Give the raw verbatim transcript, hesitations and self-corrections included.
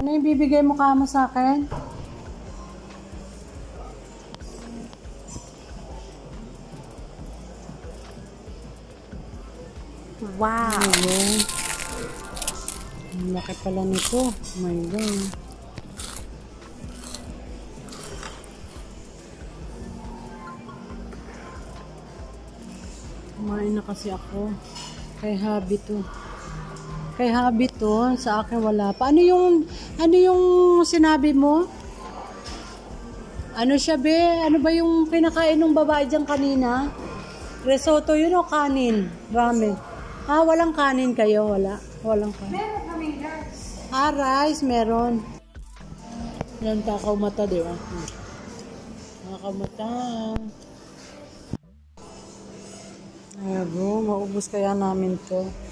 Ano yung bibigay mo kamo sa akin? Wow! Ayun. Ang laki pala nito. Oh my God. Kumain na kasi ako. Kay hubby to. Kay hubby to. Sa akin wala pa. Ano yung, ano yung sinabi mo? Ano siya be? Ano ba yung kinakain ng babae dyan kanina? Risotto yun o kanin? Ramen. Ah, walang kanin kayo? Wala. Walang kanin. Meron kaming rice. Ah, rice. Meron. Yan, takaw mata, di ba? Takaw mata. Ay, bro. Maubos kaya namin to.